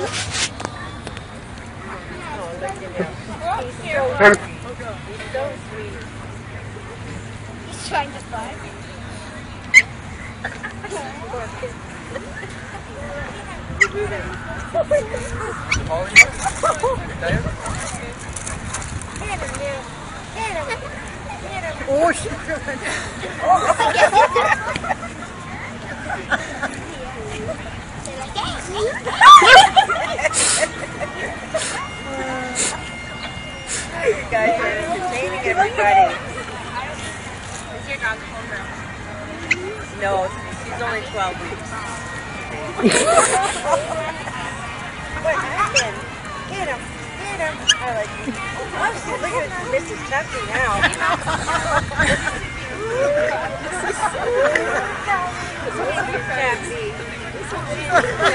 He's so sweet. He's trying to fly. Oh, she's You guys are entertaining everybody. Is your dog home now? No, she's only 12 weeks. What happened? Get him. Get him. I like you. Oh, look at Mrs. Tuffy now. Mrs. Tuffy.